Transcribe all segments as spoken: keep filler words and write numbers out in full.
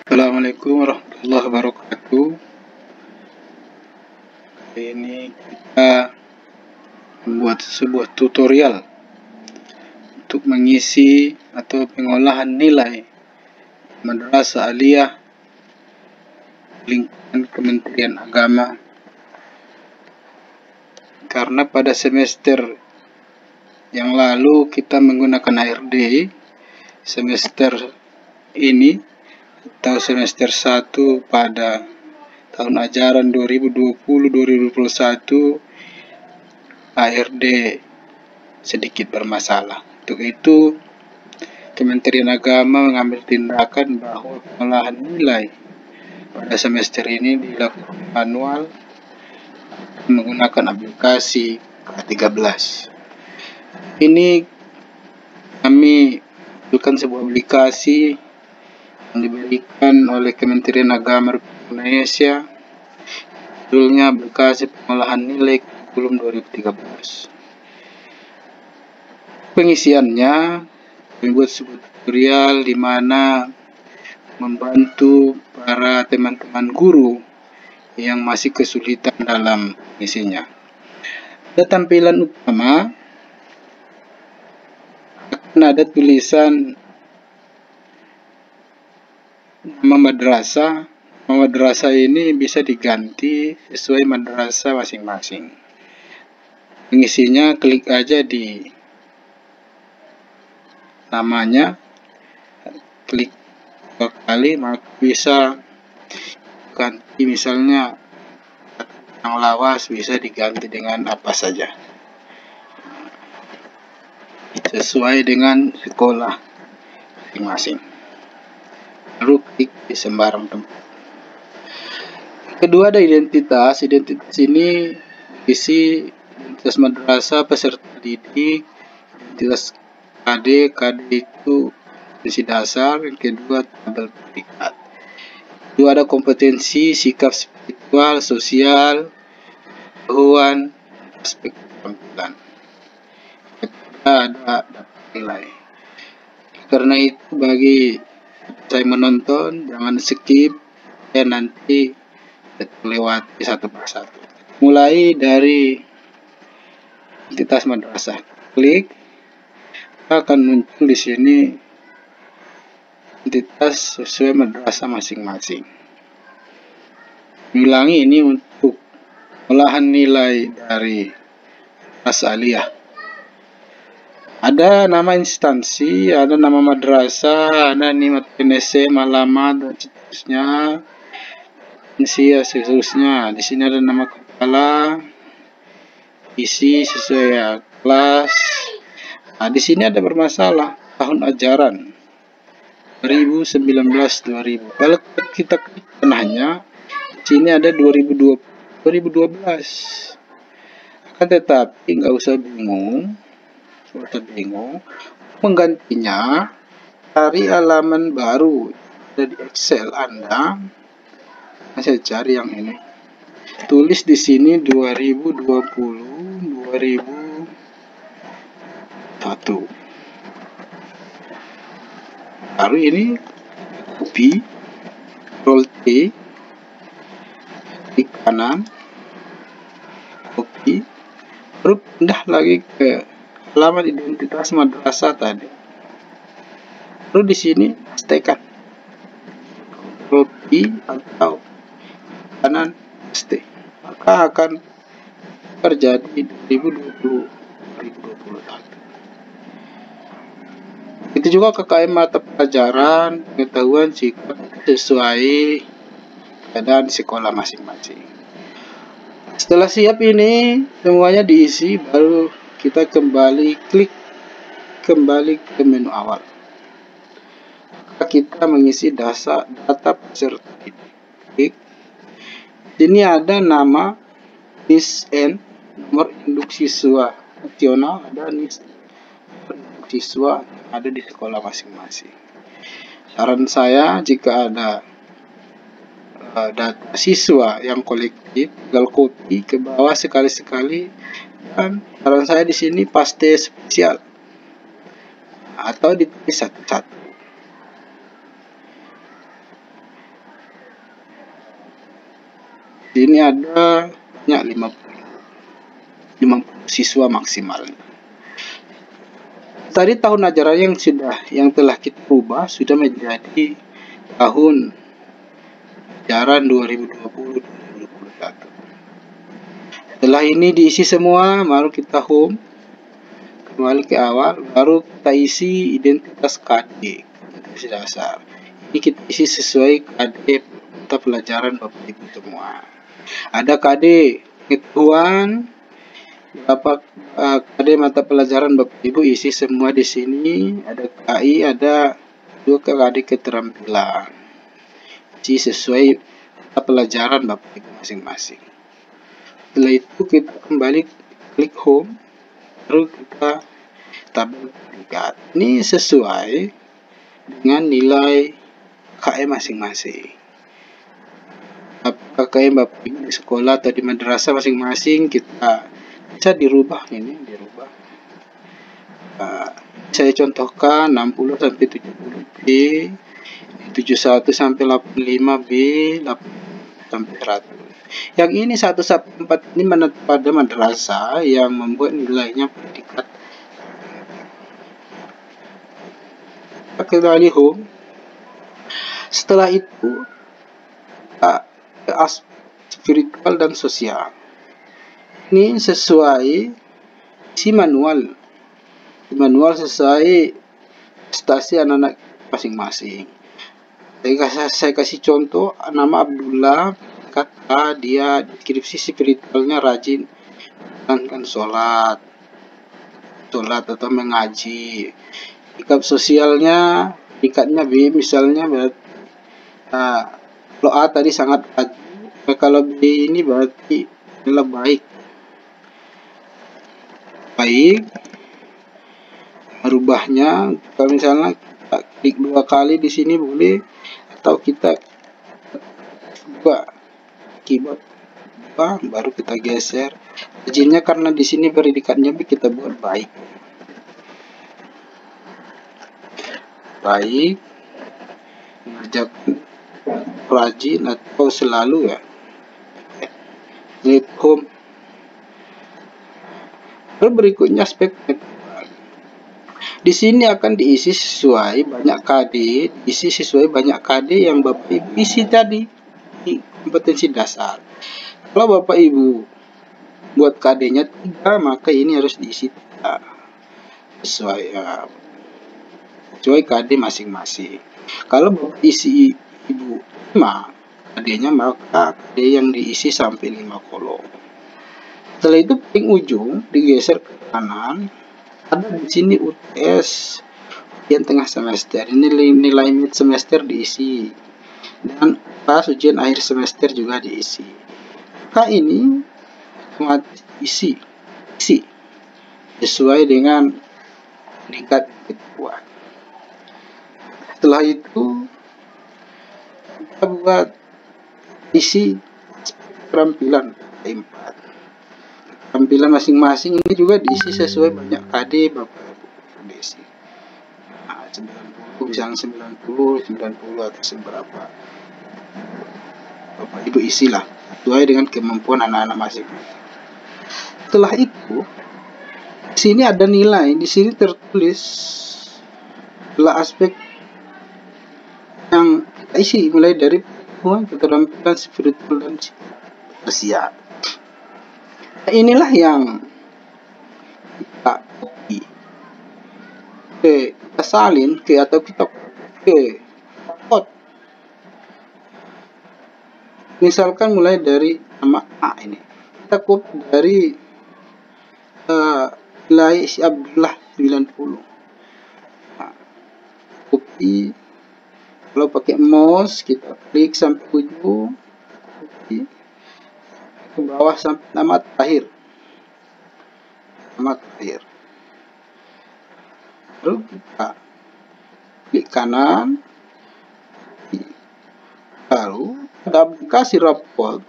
Assalamualaikum warahmatullahi wabarakatuh. Kali ini kita membuat sebuah tutorial untuk mengisi atau pengolahan nilai Madrasah Aliyah lingkungan Kementerian Agama. Karena pada semester yang lalu kita menggunakan H R D, semester ini atau semester satu pada tahun ajaran dua ribu dua puluh dua ribu dua puluh satu H R D sedikit bermasalah. Untuk itu Kementerian Agama mengambil tindakan bahwa pengolahan nilai pada semester ini dilakukan manual menggunakan aplikasi K tiga belas. Ini kami bukan sebuah aplikasi yang diberikan oleh Kementerian Agama Republik Indonesia, judulnya aplikasi pengolahan nilai kurikulum dua ribu tiga belas. Pengisiannya membuat sebuah tutorial di mana membantu para teman-teman guru yang masih kesulitan dalam mengisinya. Pada tampilan utama akan ada tulisan nama madrasah. Nama madrasah ini bisa diganti sesuai madrasah masing-masing. Mengisinya klik aja di namanya, klik dua kali maka bisa ganti, misalnya yang lawas bisa diganti dengan apa saja sesuai dengan sekolah masing-masing. Lalu klik di sembarang tempat. Kedua ada identitas. Identitas ini isi identitas madrasah, peserta didik, identitas K D. K D itu isi dasar. Yang kedua tabel predikat. Kedua ada kompetensi, sikap spiritual, sosial, pengetahuan, aspek keterampilan. Ketiga ada dapat nilai. Karena itu bagi saya menonton jangan skip, ya nanti lewati satu persatu. Mulai dari identitas madrasah, klik akan muncul di sini identitas sesuai madrasah masing-masing. Ulangi, ini untuk olahan nilai dari Madrasah Aliyah. Ada nama instansi, ada nama madrasah, ada nimat P N S, alamat dan seterusnya, ya seterusnya. Di sini ada nama kepala, isi sesuai ya, kelas. Nah, di sini ada bermasalah tahun ajaran dua ribu sembilan belas dua ribu. Kalau kita klik tengahnya, di sini ada dua ribu dua puluh dua ribu dua belas. Akan tetapi nggak usah bingung. Sudah bingung, menggantinya cari halaman baru ada di Excel Anda. Saya cari yang ini. Tulis di sini dua ribu dua puluh dua ribu satu. Baru ini copy, Ctrl T, klik kanan, copy, baru pindah lagi ke halaman identitas madrasah tadi. Lalu di sini pastekan copy atau kanan paste, maka akan terjadi dua ribu dua puluh dua ribu dua puluh satu. Itu juga K K M mata pelajaran pengetahuan sikap sesuai keadaan di sekolah masing-masing. Setelah siap ini semuanya diisi, baru kita kembali klik kembali ke menu awal. Kita mengisi data data peserta didik. Klik. Sini ada nama N I S N, nomor induk siswa nasional, ada N I S induk siswa ada di sekolah masing-masing. Saran saya jika ada uh, data siswa yang kolektif, tinggal copy ke bawah sekali-sekali. Dan saran saya di sini paste spesial atau ditulis satu-satu. sini ada banyak lima puluh siswa maksimal. Tadi tahun ajaran yang sudah yang telah kita ubah sudah menjadi tahun ajaran dua ribu dua puluh dua ribu dua puluh satu. Setelah ini diisi semua, baru kita home, kembali ke awal, baru kita isi identitas K D, identitas dasar. Ini kita isi sesuai K D mata pelajaran Bapak Ibu semua. Ada K D pengetahuan, berapa uh, K D mata pelajaran Bapak Ibu isi semua di sini. Ada K I, ada dua K D keterampilan, isi sesuai mata pelajaran Bapak Ibu masing-masing. Setelah itu kita kembali klik home, baru kita tabel peringkat. Ini sesuai dengan nilai K M masing-masing. Apakah K M Bapak Ibu di sekolah atau di madrasah masing-masing, kita bisa dirubah ini, dirubah. Nah, saya contohkan enam puluh sampai tujuh puluh B, tujuh puluh satu sampai delapan puluh lima B, delapan puluh sampai seratus. Yang ini satu sampai empat ini menetap pada madrasah yang membuat nilainya predikat. Kita kembali home. Setelah itu ke aspek spiritual dan sosial. Ini sesuai isi manual. Manual sesuai prestasi anak-anak masing-masing. Saya, saya kasih contoh, nama Abdullah, kata dia deskripsi spiritualnya rajin menjalankan sholat, sholat atau mengaji. Sikap sosialnya, tingkatnya B misalnya, berarti nah, kalau A tadi sangat rajin, kalau B ini berarti adalah baik. Baik, merubahnya, kalau misalnya kita klik dua kali di sini boleh, atau kita buka keyboard dua, baru kita geser. Rajinnya karena di sini predikatnya kita buat baik. Baik, mengerjakan rajin atau selalu ya. Klik home. Lalu berikutnya aspek pengetahuan. Di sini akan diisi sesuai banyak K D, diisi sesuai banyak K D yang Bapak Ibu isi tadi di kompetensi dasar. Kalau Bapak Ibu buat K D-nya tiga, maka ini harus diisi tiga sesuai ya, sesuai K D masing-masing. Kalau Bapak isi Ibu lima K D-nya, maka K D yang diisi sampai lima kolom. Setelah itu paling ujung digeser ke kanan, ada di sini U T S ujian tengah semester. Ini nilai mid semester diisi dan pas ujian akhir semester juga diisi. Maka ini otomatis isi isi sesuai dengan tingkat kebutuhan. Setelah itu kita buat isi keterampilan empat. Tampilan masing-masing ini juga diisi sesuai banyak K D Bapak Ibu diisi. Nah, sembilan puluh, misalnya sembilan puluh, sembilan puluh atau seberapa. Bapak Ibu isilah sesuai dengan kemampuan anak-anak masing-masing. Setelah itu, di sini ada nilai, di sini tertulis adalah aspek yang kita isi mulai dari keterampilan spiritual dan sosial. Inilah yang kita copy, ke kita salin ke atau kita ke upload. Misalkan mulai dari nama A ini, kita copy dari uh, nilai si Abdullah sembilan puluh. Nah, copy, kalau pakai mouse kita klik sampai ujung, copy ke bawah sampai nama terakhir, nama terakhir. Lalu kita klik kanan, lalu ada aplikasi raport.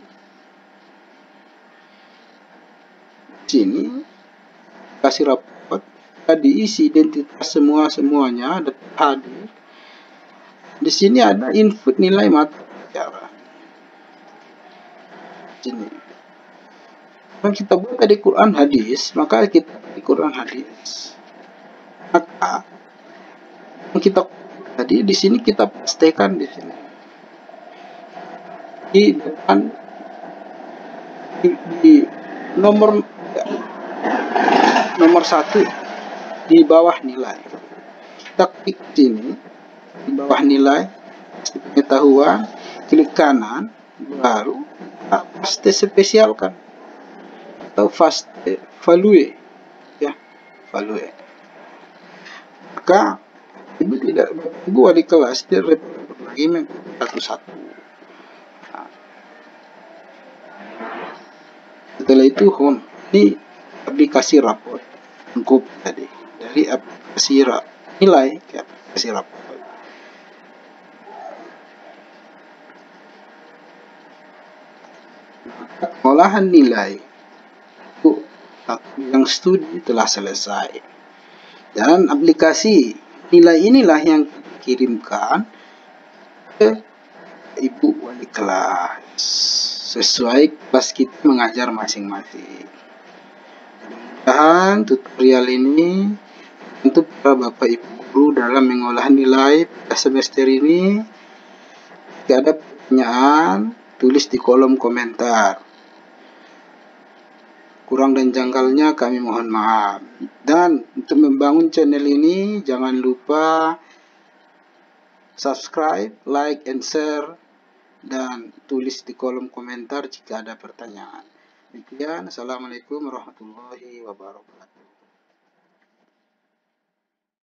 Sini aplikasi raport, kita diisi identitas semua semuanya ada hadir. Di sini ada input nilai mata pelajaran. Di Kalau kita buat tadi Quran hadis, maka kita di Quran hadis. Maka kita tadi di sini kita pastikan di sini di depan di, di nomor nomor satu di bawah nilai. Kita klik sini di bawah nilai pengetahuan, klik kanan, baru kita paste spesialkan atau paste value ya, value. Maka ibu tidak ibu wali kelas tidak repot lagi satu-satu. Nah, setelah itu home ini aplikasi raport cukup tadi dari aplikasi ra, nilai ke aplikasi raport. Pengolahan nilai untuk yang studi telah selesai dan aplikasi nilai inilah yang kirimkan ke ibu wali kelas sesuai kelas kita mengajar masing-masing. Mudah-mudahan tutorial ini untuk para bapak ibu guru dalam mengolah nilai pada semester ini. Jika ada pertanyaan, tulis di kolom komentar. Kurang dan janggalnya kami mohon maaf. Dan untuk membangun channel ini jangan lupa subscribe, like, and share, dan tulis di kolom komentar jika ada pertanyaan. Demikian, assalamualaikum warahmatullahi wabarakatuh.